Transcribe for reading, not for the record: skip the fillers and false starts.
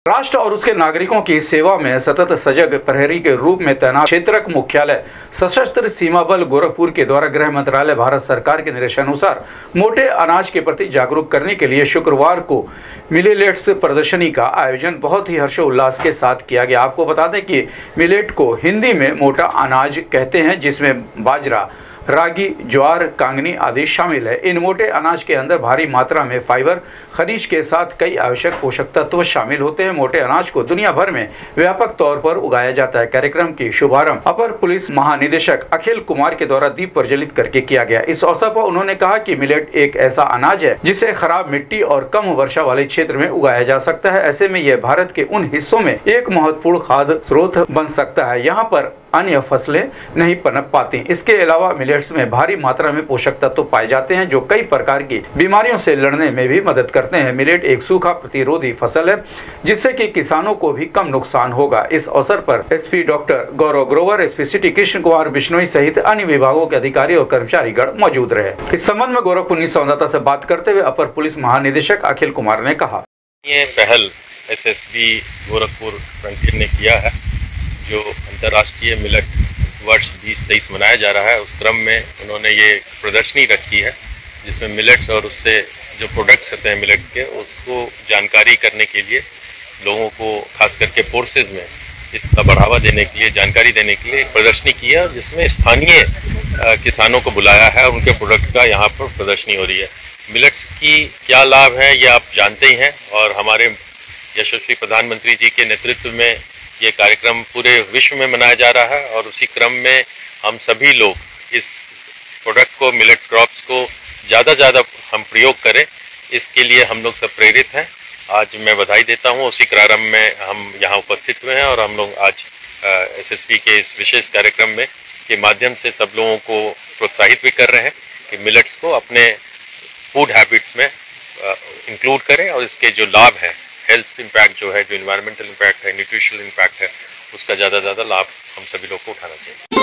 राष्ट्र और उसके नागरिकों की सेवा में सतत सजग प्रहरी के रूप में तैनात क्षेत्रक मुख्यालय सशस्त्र सीमा बल गोरखपुर के द्वारा गृह मंत्रालय भारत सरकार के निर्देशानुसार मोटे अनाज के प्रति जागरूक करने के लिए शुक्रवार को मिलेट्स प्रदर्शनी का आयोजन बहुत ही हर्षोल्लास के साथ किया गया। आपको बता दें कि मिलेट को हिंदी में मोटा अनाज कहते हैं, जिसमें बाजरा, रागी, ज्वार, कांगनी आदि शामिल है। इन मोटे अनाज के अंदर भारी मात्रा में फाइबर, खनिज के साथ कई आवश्यक पोषक तत्व शामिल होते हैं। मोटे अनाज को दुनिया भर में व्यापक तौर पर उगाया जाता है। कार्यक्रम की शुभारंभ अपर पुलिस महानिदेशक अखिल कुमार के द्वारा दीप प्रज्वलित करके किया गया। इस अवसर पर उन्होंने कहा कि मिलेट एक ऐसा अनाज है जिसे खराब मिट्टी और कम वर्षा वाले क्षेत्र में उगाया जा सकता है। ऐसे में यह भारत के उन हिस्सों में एक महत्वपूर्ण खाद्य स्रोत बन सकता है यहाँ पर अन्य फसलें नहीं पनप पाती। इसके अलावा मिलेट्स में भारी मात्रा में पोषक तत्व पाए जाते हैं जो कई प्रकार की बीमारियों से लड़ने में भी मदद करते हैं। मिलेट एक सूखा प्रतिरोधी फसल है जिससे कि किसानों को भी कम नुकसान होगा। इस अवसर पर SP doctor Gaurav Grover, SP city Krishna Kumar Bishnoi सहित अन्य विभागों के अधिकारी और कर्मचारीगण मौजूद रहे। इस संबंध में गोरखपुर संवाददाता से बात करते हुए अपर पुलिस महानिदेशक अखिल कुमार ने कहा, ये पहल एसएसबी गोरखपुर फ्रंटियर ने किया है जो अंतर्राष्ट्रीय मिलेट वर्ष 2023 मनाया जा रहा है। उस क्रम में उन्होंने ये प्रदर्शनी रखी है जिसमें मिलेट्स और उससे जो प्रोडक्ट्स होते हैं मिलेट्स के, उसको जानकारी करने के लिए लोगों को खास करके फोर्सेज में इसका बढ़ावा देने के लिए, जानकारी देने के लिए एक प्रदर्शनी की है जिसमें स्थानीय किसानों को बुलाया है और उनके प्रोडक्ट का यहाँ पर प्रदर्शनी हो रही है। मिलेट्स की क्या लाभ है ये आप जानते ही हैं और हमारे यशस्वी प्रधानमंत्री जी के नेतृत्व में ये कार्यक्रम पूरे विश्व में मनाया जा रहा है और उसी क्रम में हम सभी लोग इस प्रोडक्ट को, मिलेट्स क्रॉप्स को ज़्यादा हम प्रयोग करें, इसके लिए हम लोग सब प्रेरित हैं। आज मैं बधाई देता हूँ। उसी प्रारंभ में हम यहाँ उपस्थित हुए हैं और हम लोग आज एसएसबी के इस विशेष कार्यक्रम में के माध्यम से सब लोगों को प्रोत्साहित भी कर रहे हैं कि मिलेट्स को अपने फूड हैबिट्स में इंक्लूड करें और इसके जो लाभ हैं, हेल्थ इम्पैक्ट जो है, जो इन्वायरमेंटल इम्पैक्ट है, न्यूट्रिशनल इम्पैक्ट है, उसका ज़्यादा लाभ हम सभी लोग को उठाना चाहिए।